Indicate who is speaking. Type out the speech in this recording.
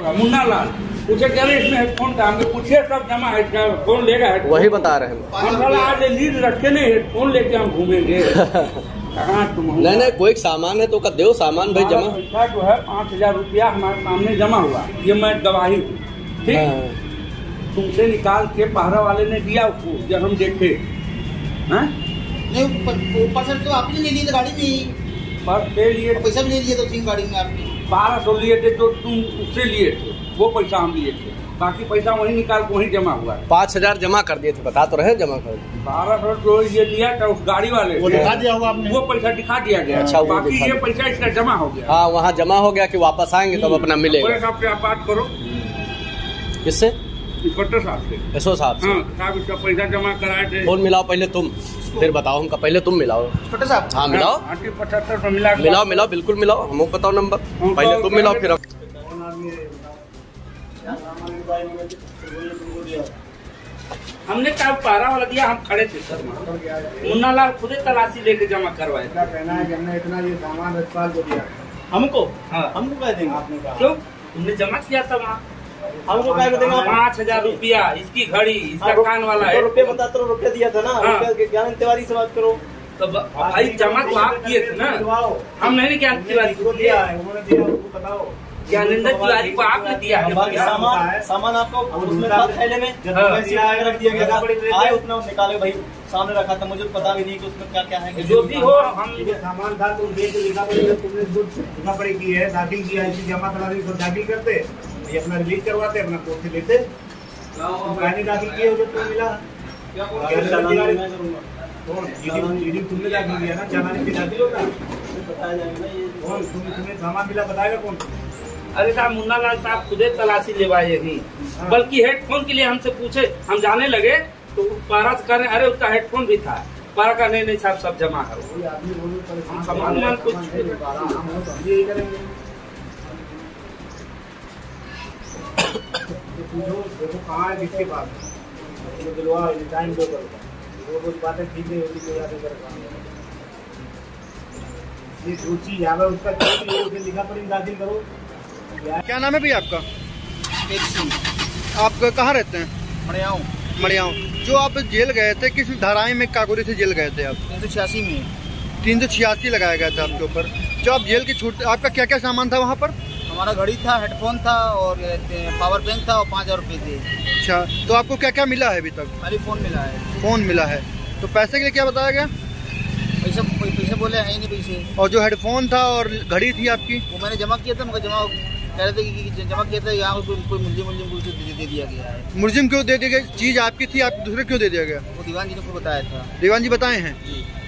Speaker 1: का मुन्ना लाल पूछे क्या इसमें हेडफोन का, हमने पूछे सब जमा है, कौन लेगा हेडफोन? वही बता रहे हैं हम, आज लीड रखे नहीं, हेडफोन लेके हम घूमेंगे। कहाँ तुम? नहीं कोई सामान है तो का दो सामान भाई जमा। पैसा जो है 5000 रुपया हमारे सामने जमा हुआ, ये मैं गवाही हूँ, ठीक। तुमसे निकाल के पहरा वाले ने दिया उसको, जब हम देखे नहीं ऊपर से तो आपने ले लिया गाड़ी में, बस ले लिए, पैसा भी ले लिए, तो तीन गाड़ी में आपने 1200 लिए थे जो तुम उससे लिए थे, वो पैसा हम लिए थे, बाकी पैसा वही निकाल के वही जमा हुआ। 5000 जमा कर दिए थे, बता तो रहे जमा कर 1200 जो ये लिया था उस गाड़ी वाले वो दिखा दिया होगा आपने, वो पैसा दिखा दिया गया। अच्छा, बाकी ये पैसा इसका जमा हो गया। हाँ वहाँ जमा हो गया कि वापस आएंगे तब अपना मिलेगा। साहब से आप बात करो। किससे? इंस्पेक्टर साहब से, एसओ साहब से। साहब इसका पैसा जमा कराए थे। फोन मिलाओ पहले तुम, फिर बताओ हमका, पहले तुम मिलाओ इंस्पेक्टर साहब। हाँ मिलाओ, 75 मिलाओ बिल्कुल मिलाओ, हमको बताओ नंबर, पहले तुम मिलाओ फिर। हमने कहा पारा वाला दिया, हम खड़े थे सर, मुन्ना लाल खुद तलाशी लेके जमा करवाए। कहना है कि हमने इतना ये सामान रजपाल को दिया हमको। हाँ हमको कह देंगे, आपने कहा क्यों तुमने जमा किया था वहाँ, हमको कह देंगे 5000 रुपया, इसकी घड़ी, इसका कान वाला है, रुपये बता तो रुपया दिया था ना, ज्ञान तिवारी से बात करो। तो भाई जमा तो आप किए थे ना, हम नहीं ज्ञान तिवारी को दिया है, उन्होंने दिया उनको बताओ। ज्ञानेंद्र तिवारी को आपने दिया है, सामान आपको उसमें थैले में रख दिया गया था, आए उतना निकाले भाई, सामने रखा था, मुझे पता भी नहीं कि उसमें क्या क्या है, जो भी हो। हम सामान था तुम देख लिखा पड़ेगा, तुमने लिखा पड़ी की है, दाखिल किया, इसी जमा करा दी, सब दाखिल करते, ये अपना रिलीज करवाते, अपना कोर्ट से लेते, दाखिल किए जो तुम्हें मिला तुमने दाखिल किया ना, चालानी पे दाखिल होता बताया जाएगा ना, ये तुम्हें सामान मिला बताएगा कौन? अरे साहब मुन्ना लाल साहब खुदे तलाशी लेवाए ही, बल्कि हेडफोन के लिए हमसे पूछे, हम जाने लगे तो पारा से कह रहे अरे उसका हेडफोन भी था, पारा का नहीं साहब सब जमा करो, सामान मान कुछ देखो कहाँ है, किसके पास दिलवा टाइम दो, वो कुछ बातें ठीक नहीं होती, कोई आगे कर ये जो चीज है उसका लिखा पड़ी दाखिल करो। क्या नाम है भैया आपका? आप कहाँ रहते हैं? मड़ियाओं। जो आप जेल गए थे, किस धाराएं में कागोरी से जेल गए थे आप? 386 में। 386 लगाया गया था आपके ऊपर। जो आप जेल की छूट, आपका क्या क्या सामान था वहाँ पर? हमारा घड़ी था, हेडफोन था और पावर बैंक था और 5000 रुपये थे। अच्छा, तो आपको क्या क्या मिला है अभी तक? खाली फोन मिला है। फोन मिला है, तो पैसे के लिए क्या बताया गया? पैसे बोले है नहीं पैसे। और जो हेडफोन था और घड़ी थी आपकी, वो मैंने जमा किया था, मगर जमा कह रहे थे कि जमा किया था, यहाँ कोई मुलजिम दे दिया गया है। मुलजिम क्यों दे दिया गया? चीज आपकी थी, आप दूसरे क्यों दे दिया गया? वो दीवान जी ने को बताया था। दीवान जी बताए हैं?